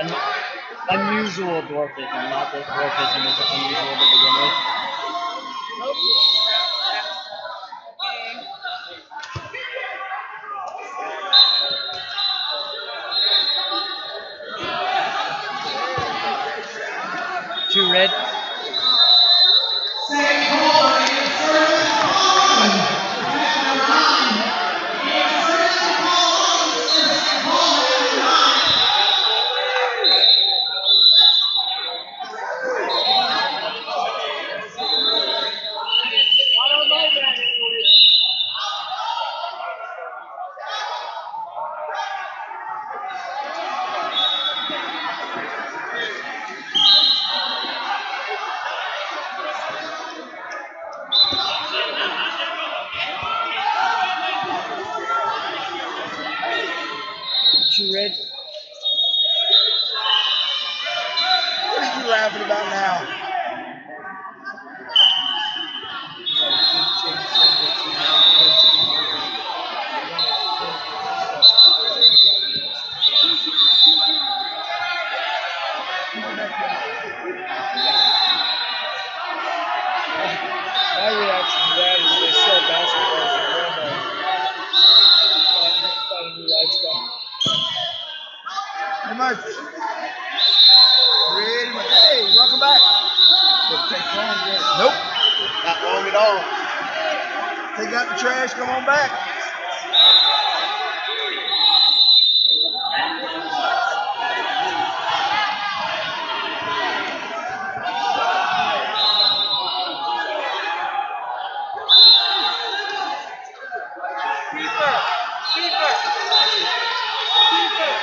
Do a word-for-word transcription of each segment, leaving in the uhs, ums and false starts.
un, unusual dwarfism, not that dwarfism is unusual to begin with. Two red. Two red. What are you laughing about now? My reaction to that is they sell basketballs at Walmart. Find a new lifestyle. Hey, Mike. Ready, Mike. Hey, welcome back. Nope. Not long at all. Take out the trash, come on back. Keeper! Keeper! Keeper!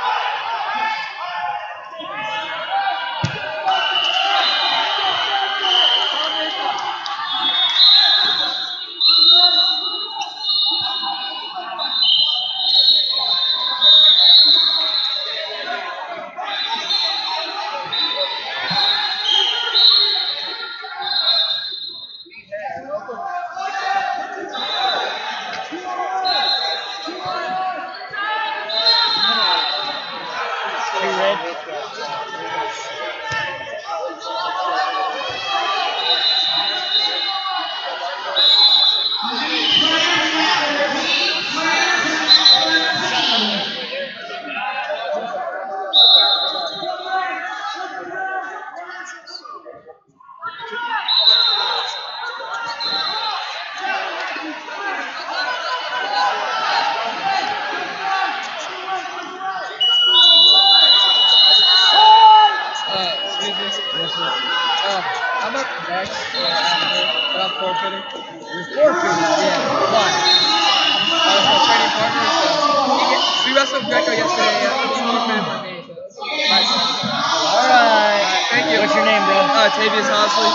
Uh, I'm up next, uh, after, but I'm forfeiting. You're forfeiting? Yeah, why? I was my training partner, so he get, we wrestled Greco yesterday, uh, he forfeited for me, so nice. Alright. Alright, thank you. What's your name, bro? Uh, Tavius Hosley.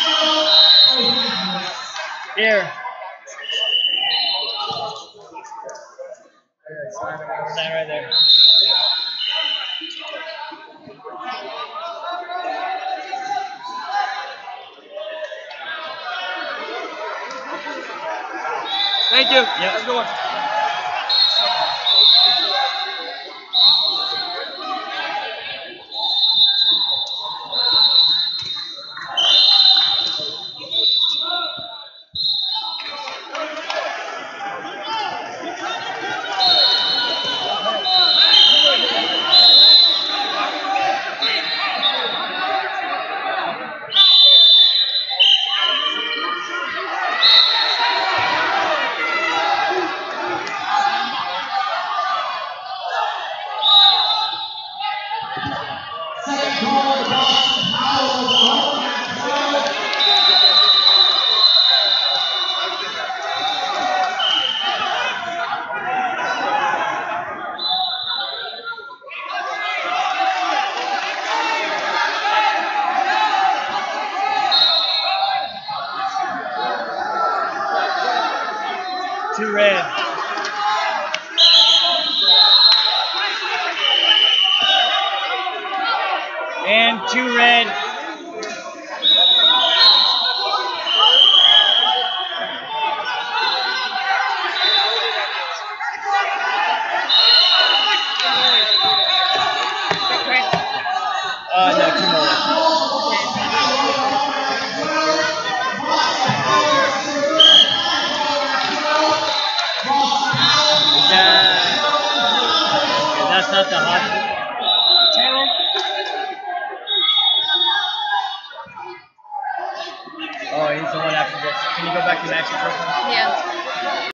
Here. Sign right there. Thank you. Yeah. Have a good one. Two red. And two red. Okay. he's the one after this. Can you go back to Max's person? Yeah.